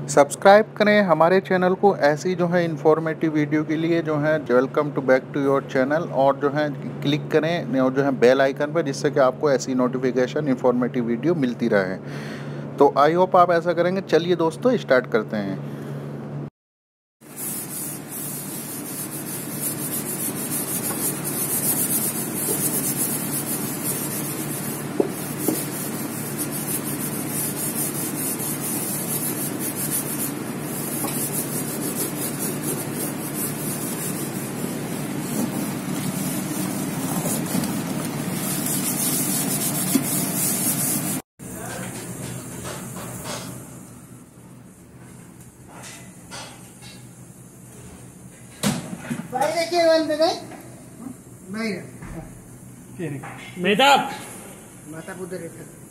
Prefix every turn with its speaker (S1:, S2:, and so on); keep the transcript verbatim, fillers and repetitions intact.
S1: Subscribe करें हमारे channel को। ऐसी जो है इन्फॉर्मेटिव वीडियो के लिए जो है welcome to back to your channel, और जो है क्लिक करें और जो है बेल आइकन पर, जिससे कि आपको ऐसी नोटिफिकेशन इन्फॉर्मेटिव वीडियो मिलती रहे। तो आई होप आप ऐसा करेंगे। चलिए दोस्तों स्टार्ट करते हैं।
S2: मेहताब
S3: माता उधर